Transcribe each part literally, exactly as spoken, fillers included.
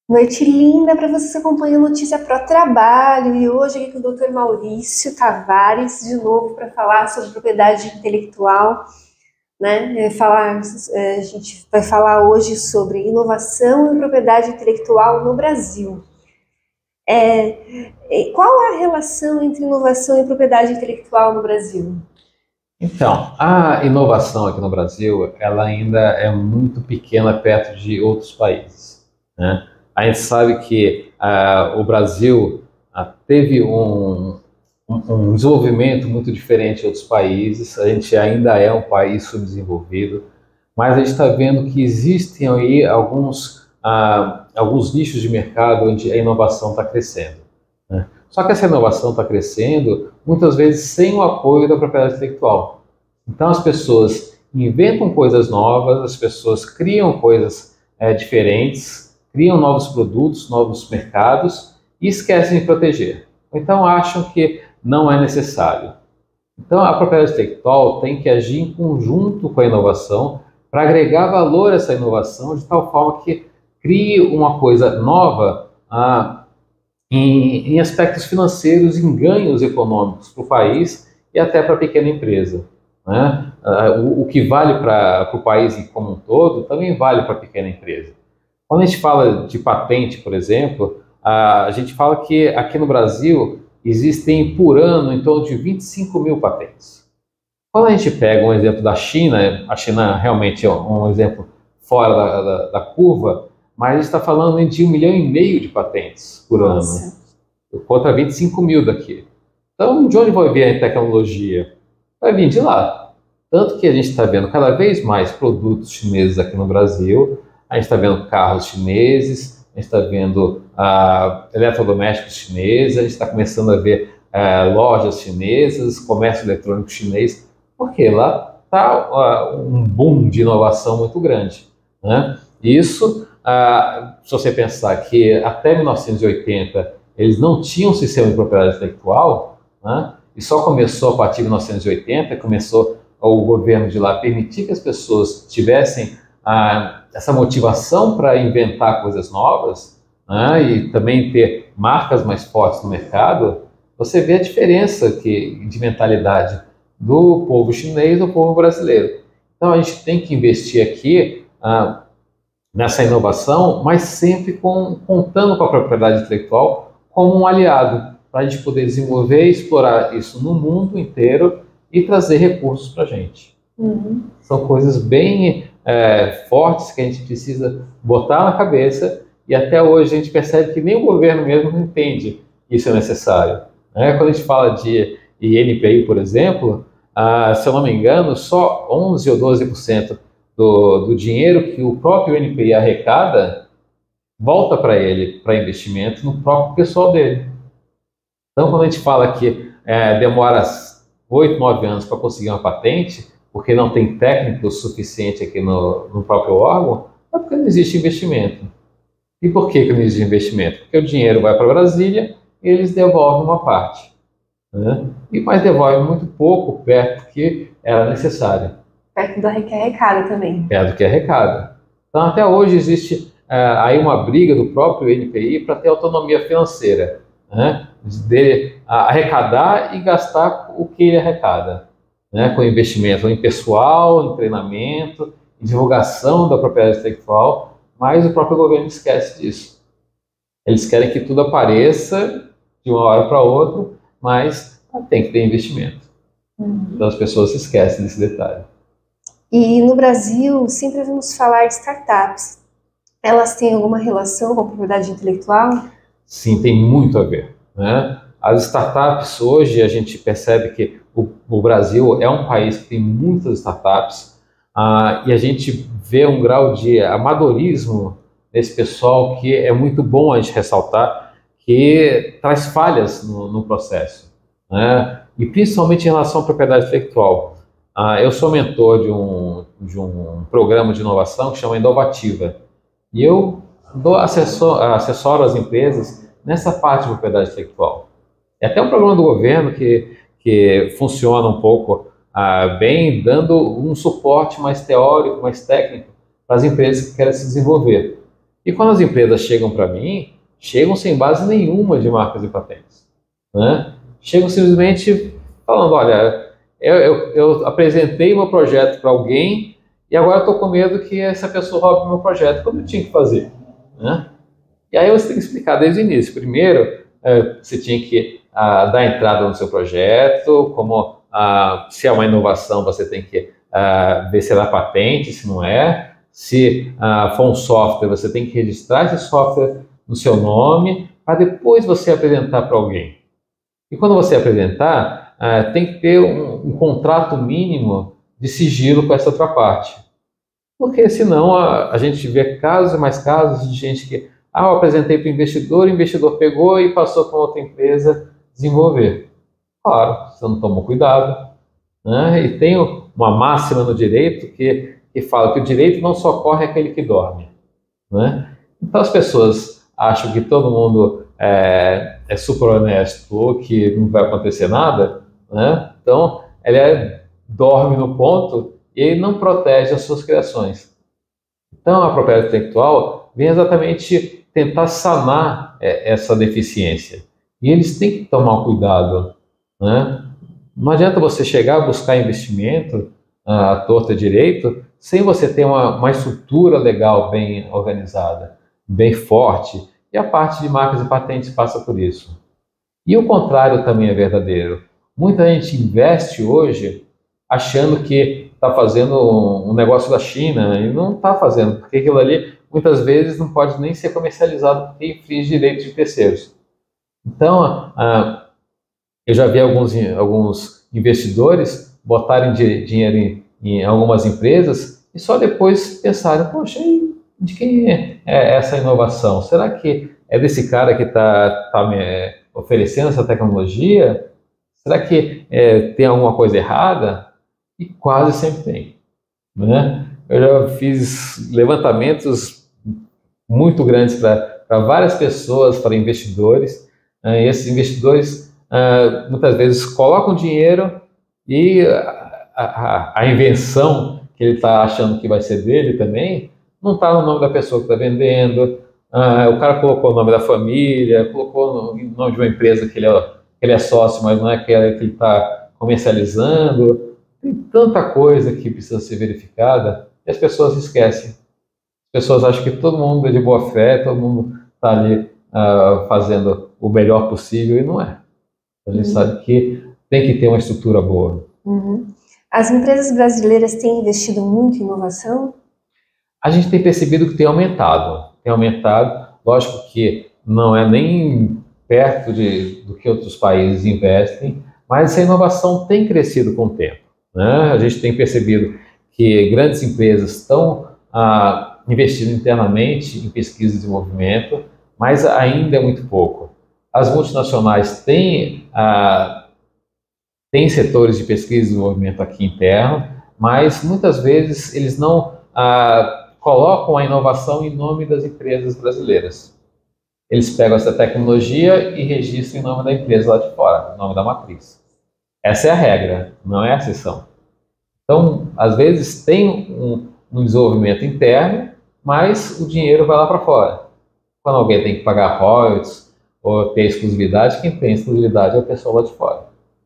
Noite linda para você que acompanha Notícia Pro Trabalho e hoje aqui com o doutor Maurício Tavares de novo para falar sobre propriedade intelectual, né? É, Falar, é, a gente vai falar hoje sobre inovação e propriedade intelectual no Brasil. É, e qual a relação entre inovação e propriedade intelectual no Brasil? Então, a inovação aqui no Brasil, ela ainda é muito pequena perto de outros países, né? A gente sabe que ah, o Brasil ah, teve um, um, um desenvolvimento muito diferente de outros países. A gente ainda é um país subdesenvolvido, mas a gente está vendo que existem aí alguns, ah, alguns nichos de mercado onde a inovação está crescendo, né? Só que essa inovação está crescendo muitas vezes sem o apoio da propriedade intelectual. Então as pessoas inventam coisas novas, as pessoas criam coisas é, diferentes, criam novos produtos, novos mercados e esquecem de proteger. Então acham que não é necessário. Então a propriedade intelectual tem que agir em conjunto com a inovação para agregar valor a essa inovação de tal forma que crie uma coisa nova ah, em, em aspectos financeiros, em ganhos econômicos para o país e até para a pequena empresa, né? Uh, o, o que vale para o país como um todo também vale para a pequena empresa. Quando a gente fala de patente, por exemplo, a, a gente fala que aqui no Brasil existem por ano em torno de vinte e cinco mil patentes. Quando a gente pega um exemplo da China, a China realmente é um exemplo fora da, da, da curva, mas a gente está falando de um milhão e meio de patentes por Nossa. ano, contra vinte e cinco mil daqui. Então, de onde vai vir a tecnologia? Vai vir de lá. Tanto que a gente está vendo cada vez mais produtos chineses aqui no Brasil, a gente está vendo carros chineses, a gente está vendo ah, eletrodomésticos chineses, a gente está começando a ver ah, lojas chinesas, comércio eletrônico chinês, porque lá está ah, um boom de inovação muito grande, né? Isso, ah, se você pensar que até mil novecentos e oitenta eles não tinham um sistema de propriedade intelectual, né? E só começou a partir de mil novecentos e oitenta, começou o governo de lá permitir que as pessoas tivessem ah, essa motivação para inventar coisas novas, né, e também ter marcas mais fortes no mercado. Você vê a diferença que, de mentalidade do povo chinês do povo brasileiro. Então a gente tem que investir aqui ah, nessa inovação, mas sempre com, contando com a propriedade intelectual como um aliado, para a gente poder desenvolver e explorar isso no mundo inteiro e trazer recursos para a gente. Uhum. São coisas bem é, fortes que a gente precisa botar na cabeça e até hoje a gente percebe que nem o governo mesmo não entende que isso é necessário, né? Quando a gente fala de I N P I, por exemplo, ah, se eu não me engano, só onze ou doze por cento do, do dinheiro que o próprio I N P I arrecada volta para ele, para investimento no próprio pessoal dele. Então, quando a gente fala que é, demora oito, nove anos para conseguir uma patente, porque não tem técnico suficiente aqui no, no próprio órgão, é porque não existe investimento. E por que, que não existe investimento? Porque o dinheiro vai para Brasília e eles devolvem uma parte, né? E mais devolvem muito pouco perto do que era necessário. Perto do que arrecada também. Perto do que arrecada. Então, até hoje existe é, aí uma briga do próprio I N P I para ter autonomia financeira, né? De arrecadar e gastar o que ele arrecada, né? Com investimento em pessoal, em treinamento, em divulgação da propriedade intelectual, mas o próprio governo esquece disso. Eles querem que tudo apareça de uma hora para outra, mas tem que ter investimento. Uhum. Então as pessoas se esquecem desse detalhe. E no Brasil, sempre ouvimos falar de startups. Elas têm alguma relação com a propriedade intelectual? Sim, tem muito a ver, né? As startups, hoje a gente percebe que o, o Brasil é um país que tem muitas startups, ah, e a gente vê um grau de amadorismo desse pessoal que é muito bom a gente ressaltar, que traz falhas no, no processo, né? E principalmente em relação à propriedade intelectual. Ah, eu sou mentor de um, de um programa de inovação que chama Inovativa, e eu dou assessor, assessoro as empresas nessa parte de propriedade intelectual. É até um programa do governo que, que funciona um pouco ah, bem, dando um suporte mais teórico, mais técnico para as empresas que querem se desenvolver. E quando as empresas chegam para mim, chegam sem base nenhuma de marcas e patentes, né? Chegam simplesmente falando, olha, eu, eu, eu apresentei meu projeto para alguém e agora estou com medo que essa pessoa roube meu projeto, como eu tinha que fazer, né? E aí você tem que explicar desde o início. Primeiro, é, você tinha que ah, dar entrada no seu projeto, como ah, se é uma inovação, você tem que ah, ver se ela é patente, se não é. Se ah, for um software, você tem que registrar esse software no seu nome, para depois você apresentar para alguém. E quando você apresentar, ah, tem que ter um, um contrato mínimo de sigilo com essa outra parte. Porque senão a, a gente vê casos e mais casos de gente que, ah, eu apresentei para o investidor, o investidor pegou e passou para outra empresa desenvolver. Claro, você não tomou cuidado, né? E tem uma máxima no direito que, que fala que o direito não socorre aquele que dorme, né? Então as pessoas acham que todo mundo é, é super honesto, que não vai acontecer nada, né? Então ele é, dorme no ponto e ele não protege as suas criações. Então a propriedade intelectual vem exatamente tentar sanar é, essa deficiência. E eles têm que tomar cuidado, né? Não adianta você chegar a buscar investimento à torta direito sem você ter uma, uma estrutura legal bem organizada, bem forte. E a parte de marcas e patentes passa por isso. E o contrário também é verdadeiro. Muita gente investe hoje achando que está fazendo um negócio da China e não está fazendo, porque aquilo ali muitas vezes não pode nem ser comercializado porque infringe direitos de terceiros. Então, ah, eu já vi alguns, alguns investidores botarem de, dinheiro em, em algumas empresas e só depois pensarem, poxa, de quem é, é essa inovação? Será que é desse cara que está tá me é, oferecendo essa tecnologia? Será que é, tem alguma coisa errada? E quase sempre tem, né? Eu já fiz levantamentos muito grandes para várias pessoas, para investidores, uh, e esses investidores uh, muitas vezes colocam dinheiro e a, a, a invenção que ele está achando que vai ser dele também não está no nome da pessoa que está vendendo. Uh, o cara colocou o nome da família, colocou o nome de uma empresa que ele é, que ele é sócio, mas não é aquela que ele está comercializando. Tem tanta coisa que precisa ser verificada e as pessoas esquecem. As pessoas acham que todo mundo é de boa fé, todo mundo está ali uh, fazendo o melhor possível e não é. A gente uhum. sabe que tem que ter uma estrutura boa. Uhum. As empresas brasileiras têm investido muito em inovação? A gente tem percebido que tem aumentado. Tem aumentado. Lógico que não é nem perto de, do que outros países investem, mas essa inovação tem crescido com o tempo, né? A gente tem percebido que grandes empresas estão ah, investindo internamente em pesquisa e desenvolvimento, mas ainda é muito pouco. As multinacionais têm, ah, têm setores de pesquisa e desenvolvimento aqui interno, mas muitas vezes eles não ah, colocam a inovação em nome das empresas brasileiras. Eles pegam essa tecnologia e registram em nome da empresa lá de fora, em nome da matriz. Essa é a regra, não é a exceção. Então, às vezes tem um, um desenvolvimento interno, mas o dinheiro vai lá para fora. Quando alguém tem que pagar royalties ou ter exclusividade, quem tem exclusividade é o pessoal lá de fora.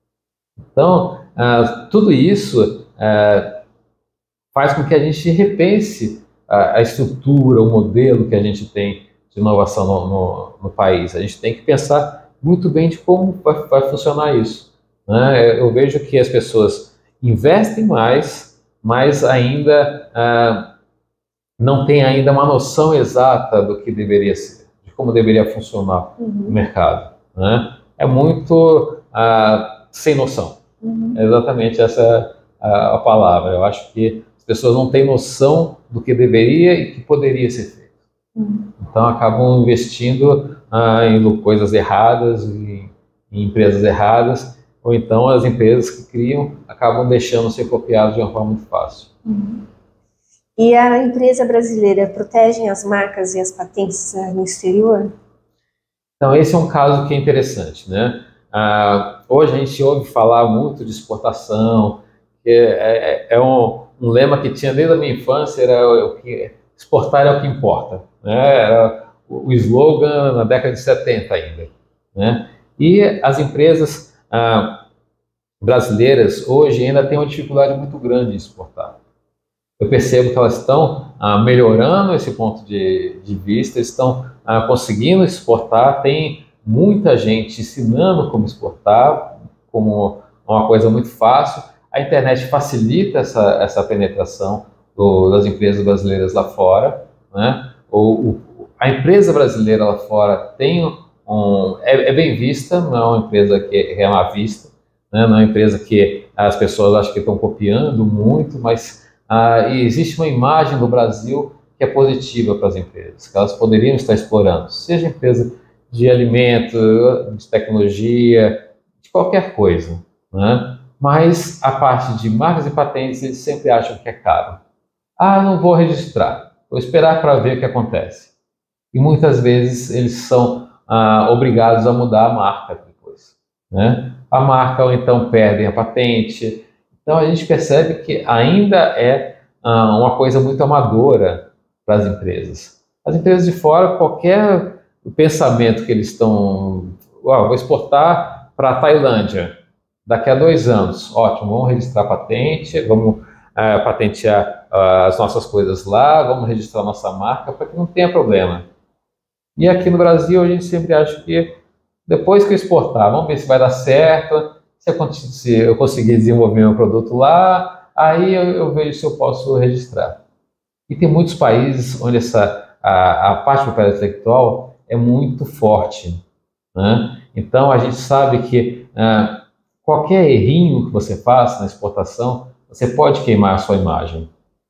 Então, ah, tudo isso ah, faz com que a gente repense a, a estrutura, o modelo que a gente tem de inovação no, no, no país. A gente tem que pensar muito bem de como vai, vai funcionar isso, né? Eu vejo que as pessoas investem mais, mas ainda ah, não tem ainda uma noção exata do que deveria ser, de como deveria funcionar uhum. o mercado, né? É muito ah, sem noção. Uhum. É exatamente essa a, a palavra. Eu acho que as pessoas não têm noção do que deveria e que poderia ser feito. Uhum. Então acabam investindo ah, em coisas erradas, em, em empresas erradas, ou então as empresas que criam acabam deixando ser copiadas de uma forma muito fácil. Uhum. E a empresa brasileira protege as marcas e as patentes no exterior? Então esse é um caso que é interessante, né? Ah, hoje a gente ouve falar muito de exportação, que é, é, é um, um lema que tinha desde a minha infância, era o que exportar é o que importa, né? Era o slogan na década de setenta ainda, né? E as empresas ah, brasileiras hoje ainda têm uma dificuldade muito grande em exportar. Eu percebo que elas estão ah, melhorando esse ponto de, de vista, estão ah, conseguindo exportar, tem muita gente ensinando como exportar, como uma coisa muito fácil. A internet facilita essa, essa penetração do, das empresas brasileiras lá fora, né? O, o, a empresa brasileira lá fora tem um, é, é bem vista, não é uma empresa que é má vista, né? Não é uma empresa que as pessoas acham que estão copiando muito, mas ah, existe uma imagem do Brasil que é positiva para as empresas, que elas poderiam estar explorando, seja empresa de alimento, de tecnologia, de qualquer coisa, né? Mas a parte de marcas e patentes eles sempre acham que é caro. Ah, não vou registrar, vou esperar para ver o que acontece. E muitas vezes eles são ah, obrigados a mudar a marca depois, né? A marca ou então perdem a patente. Então a gente percebe que ainda é ah, uma coisa muito amadora para as empresas. As empresas de fora, qualquer pensamento que eles estão, oh, vou exportar para a Tailândia daqui a dois anos, ótimo, vamos registrar a patente, vamos ah, patentear ah, as nossas coisas lá, vamos registrar a nossa marca para que não tenha problema. E aqui no Brasil a gente sempre acha que depois que eu exportar, vamos ver se vai dar certo, se eu, se eu conseguir desenvolver meu produto lá, aí eu, eu vejo se eu posso registrar. E tem muitos países onde essa, a, a parte do propriedade intelectual é muito forte, né? Então a gente sabe que ah, qualquer errinho que você faça na exportação, você pode queimar a sua imagem.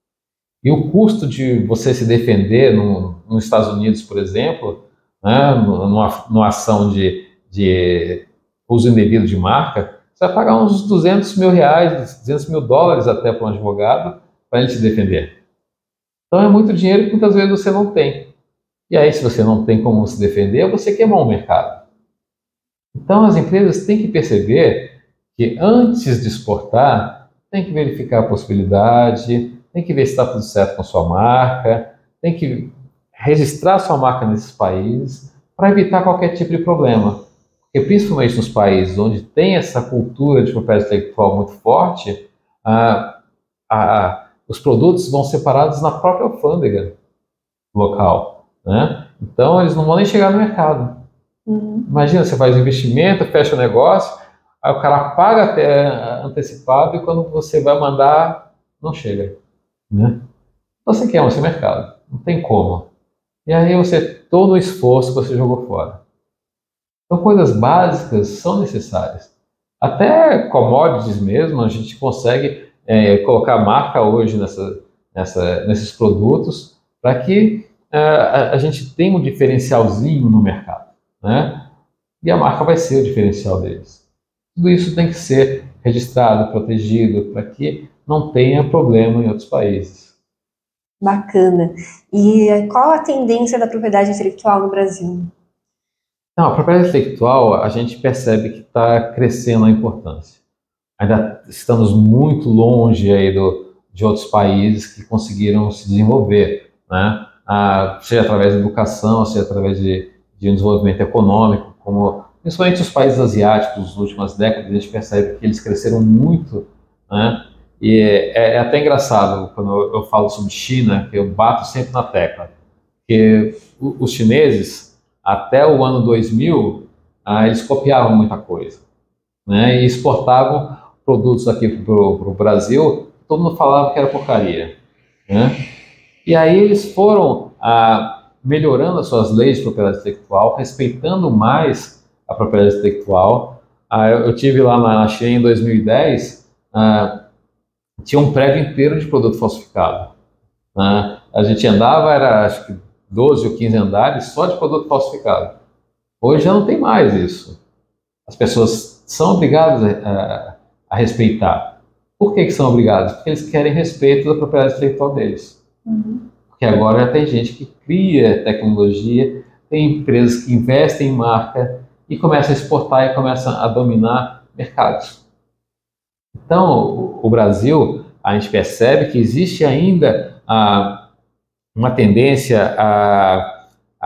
E o custo de você se defender no, nos Estados Unidos, por exemplo, né, numa, numa ação de, de uso indevido de marca, você vai pagar uns duzentos mil reais, duzentos mil dólares até para um advogado para ele te defender. Então é muito dinheiro que muitas vezes você não tem. E aí, se você não tem como se defender, você queimou o mercado. Então as empresas têm que perceber que antes de exportar, tem que verificar a possibilidade, tem que ver se está tudo certo com a sua marca, tem que registrar a sua marca nesses países para evitar qualquer tipo de problema. Porque principalmente nos países onde tem essa cultura de propriedade intelectual muito forte, ah, ah, os produtos vão ser parados na própria alfândega local, né? Então eles não vão nem chegar no mercado. Uhum. Imagina, você faz um investimento, fecha o negócio, aí o cara paga até antecipado e quando você vai mandar, não chega, né? Então você queima o seu mercado, não tem como. E aí você, todo o esforço você jogou fora. Então coisas básicas são necessárias. Até commodities mesmo, a gente consegue é, colocar marca hoje nessa, nessa, nesses produtos para que é, a, a gente tenha um diferencialzinho no mercado, né? E a marca vai ser o diferencial deles. Tudo isso tem que ser registrado, protegido, para que não tenha problema em outros países. Bacana. E qual a tendência da propriedade intelectual no Brasil? Não, a propriedade intelectual, a gente percebe que está crescendo a importância. Ainda estamos muito longe aí do, de outros países que conseguiram se desenvolver, né? Ah, seja através da educação, seja através de, de um desenvolvimento econômico, como principalmente os países asiáticos nas últimas décadas, a gente percebe que eles cresceram muito, né? E é, é até engraçado quando eu, eu falo sobre China, que eu bato sempre na tecla, que os chineses, até o ano dois mil, ah, eles copiavam muita coisa, né? E exportavam produtos aqui para o Brasil, todo mundo falava que era porcaria, né? E aí eles foram ah, melhorando as suas leis de propriedade intelectual, respeitando mais a propriedade intelectual. Ah, eu, eu tive lá na China em dois mil e dez, ah, tinha um prédio inteiro de produto falsificado. Né? A gente andava, era acho que doze ou quinze andares só de produto falsificado. Hoje já não tem mais isso. As pessoas são obrigadas a, a respeitar. Por que que são obrigadas? Porque eles querem respeito da propriedade intelectual deles. Uhum. Porque agora já tem gente que cria tecnologia, tem empresas que investem em marca e começam a exportar e começam a dominar mercados. Então, o Brasil, a gente percebe que existe ainda ah, uma tendência a,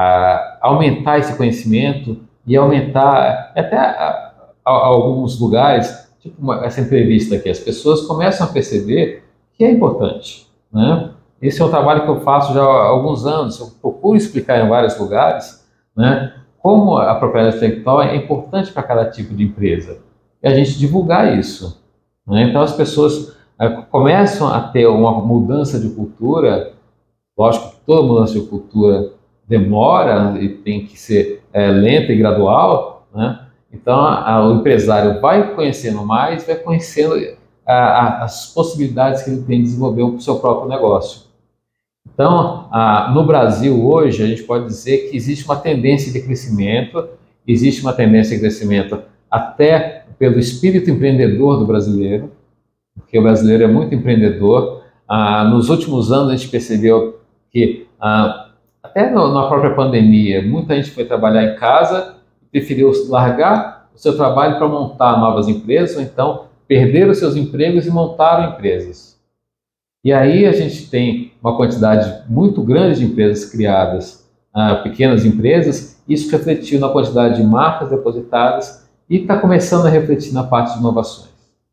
a aumentar esse conhecimento e aumentar até a, a, a alguns lugares, tipo uma, essa entrevista aqui, as pessoas começam a perceber que é importante, né? Esse é um trabalho que eu faço já há alguns anos, eu procuro explicar em vários lugares, né, como a propriedade intelectual é importante para cada tipo de empresa, e a gente divulgar isso, né? Então as pessoas é, começam a ter uma mudança de cultura. Lógico que toda mudança de cultura demora e tem que ser é, lenta e gradual, né? Então a, a, o empresário vai conhecendo mais, vai conhecendo a, a, as possibilidades que ele tem de desenvolver o seu próprio negócio. Então, a, no Brasil hoje, a gente pode dizer que existe uma tendência de crescimento, existe uma tendência de crescimento até pelo espírito empreendedor do brasileiro, porque o brasileiro é muito empreendedor. Ah, nos últimos anos a gente percebeu que, ah, até no, na própria pandemia, muita gente foi trabalhar em casa e preferiu largar o seu trabalho para montar novas empresas, ou então perder os seus empregos e montaram empresas. E aí a gente tem uma quantidade muito grande de empresas criadas, ah, pequenas empresas, isso refletiu na quantidade de marcas depositadas e está começando a refletir na parte de inovações,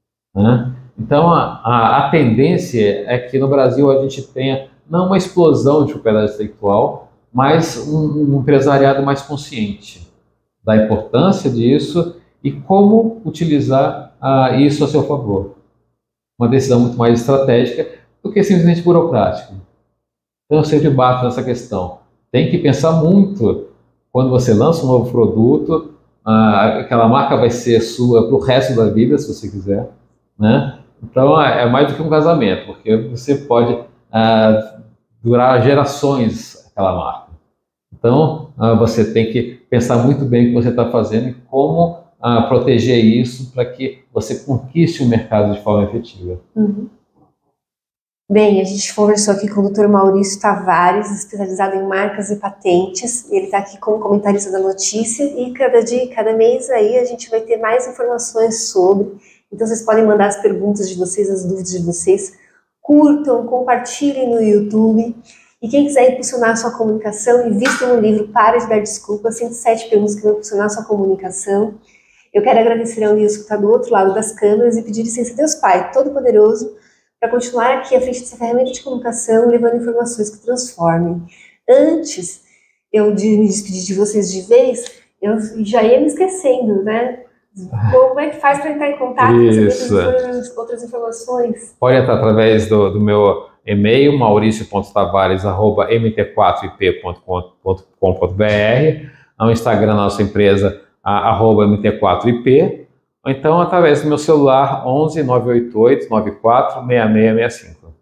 né? Então a, a, a tendência é que no Brasil a gente tenha não uma explosão de propriedade intelectual, mas um, um empresariado mais consciente da importância disso e como utilizar ah, isso a seu favor. Uma decisão muito mais estratégica do que simplesmente burocrática. Então eu sempre bato nessa questão. Tem que pensar muito quando você lança um novo produto, ah, aquela marca vai ser sua para o resto da vida, se você quiser, né? Então é mais do que um casamento, porque você pode ah, durar gerações aquela marca. Então ah, você tem que pensar muito bem o que você está fazendo e como ah, proteger isso para que você conquiste o mercado de forma efetiva. Uhum. Bem, a gente conversou aqui com o doutor Maurício Tavares, especializado em marcas e patentes. Ele está aqui como comentarista da notícia e cada dia, cada mês aí a gente vai ter mais informações sobre. Então vocês podem mandar as perguntas de vocês, as dúvidas de vocês. Curtam, compartilhem no YouTube. E quem quiser impulsionar a sua comunicação, invista no livro Para de Dar Desculpas, cento e sete perguntas que vão impulsionar a sua comunicação. Eu quero agradecer ao Nilson que está do outro lado das câmeras e pedir licença a Deus Pai Todo-Poderoso para continuar aqui à frente dessa ferramenta de comunicação, levando informações que transformem. Antes eu de me despedir de vocês de vez, eu já ia me esquecendo, né? Como é que faz para entrar em contato com saber outras informações? Pode entrar através do, do meu e-mail, mauricio ponto tavares arroba m t quatro i p ponto com ponto b r, ao Instagram da nossa empresa, arroba m t quatro i p, ou então através do meu celular onze nove oito oito nove quatro seis seis seis cinco.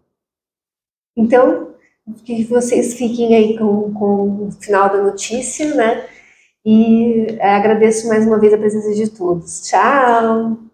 Então, que vocês fiquem aí com, com o final da notícia, né? E agradeço mais uma vez a presença de todos. Tchau!